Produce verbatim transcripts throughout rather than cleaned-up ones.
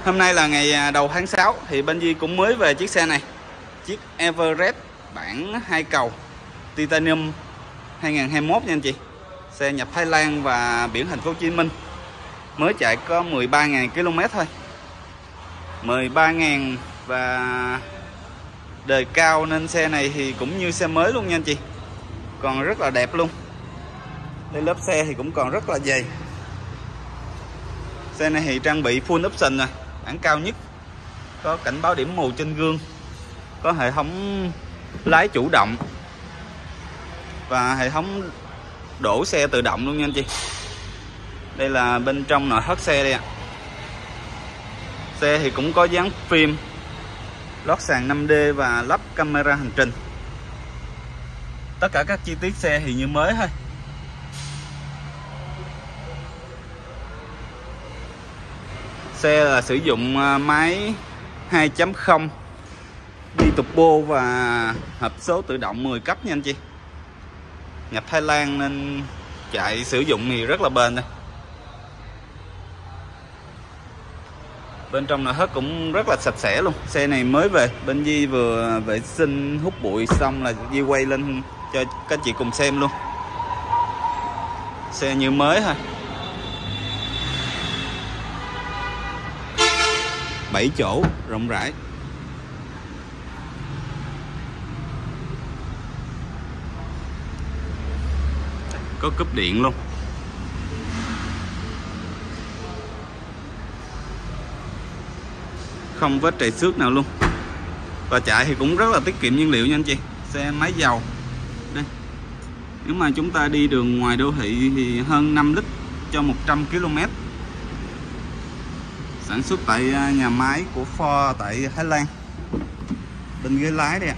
Hôm nay là ngày đầu tháng sáu thì bên Duy cũng mới về chiếc xe này. Chiếc Everest bản hai cầu Titanium hai nghìn không trăm hai mươi mốt nha anh chị. Xe nhập Thái Lan và biển thành phố Hồ Chí Minh. Mới chạy có mười ba nghìn ki lô mét thôi. mười ba nghìn và đời cao nên xe này thì cũng như xe mới luôn nha anh chị. Còn rất là đẹp luôn. Đây lớp xe thì cũng còn rất là dày. Xe này thì trang bị full option rồi, bản cao nhất. Có cảnh báo điểm mù trên gương, có hệ thống lái chủ động và hệ thống đổ xe tự động luôn nha anh chị. Đây là bên trong nội thất xe đây ạ. Xe thì cũng có dán phim, lót sàn năm D và lắp camera hành trình. Tất cả các chi tiết xe thì như mới thôi. Xe là sử dụng máy hai chấm không đi turbo và hộp số tự động mười cấp nha anh chị. Nhập Thái Lan nên chạy sử dụng thì rất là bền đây. Bên trong nội thất cũng rất là sạch sẽ luôn. Xe này mới về, bên Di vừa vệ sinh hút bụi xong là Di quay lên cho các chị cùng xem luôn. Xe như mới thôi. bảy chỗ rộng rãi. Có cúp điện luôn. Không vết trầy xước nào luôn. Và chạy thì cũng rất là tiết kiệm nhiên liệu nha anh chị. Xe máy dầu. Đây. Nếu mà chúng ta đi đường ngoài đô thị thì hơn năm lít cho một trăm ki lô mét. Sản xuất tại nhà máy của Ford tại Thái Lan. Bên ghế lái đây ạ.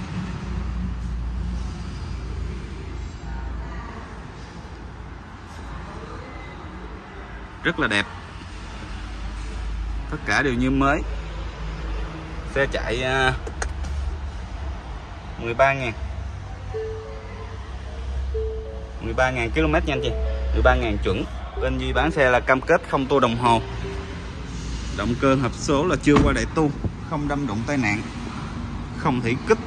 Rất là đẹp. Tất cả đều như mới. Xe chạy mười ba nghìn mười ba nghìn ki lô mét nha anh chị. mười ba nghìn chuẩn. Bên Duy bán xe là cam kết không tua đồng hồ. Động cơ hộp số là chưa qua đại tu, không đâm đụng tai nạn, không thủy kích,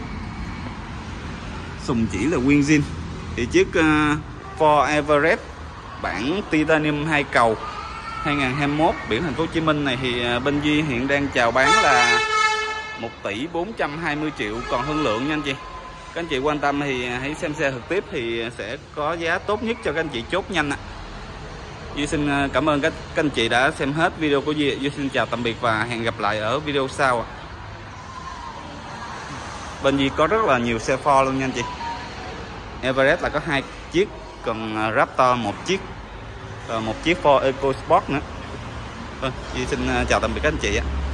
sùng chỉ là nguyên zin. Thì chiếc uh, Ford Everest bản Titanium hai cầu hai nghìn không trăm hai mươi mốt biển thành phố Hồ Chí Minh này thì uh, bên Duy hiện đang chào bán là một tỷ bốn trăm hai mươi triệu còn hơn lượng nha anh chị. Các anh chị quan tâm thì hãy xem xe thực tiếp thì sẽ có giá tốt nhất cho các anh chị chốt nhanh ạ. Duy xin cảm ơn các, các anh chị đã xem hết video của Duy. Duy xin chào tạm biệt và hẹn gặp lại ở video sau. Bên Duy có rất là nhiều xe Ford luôn nha anh chị. Everest là có hai chiếc, còn Raptor một chiếc, và một chiếc Ford EcoSport nữa. Vâng, Duy xin chào tạm biệt các anh chị ạ.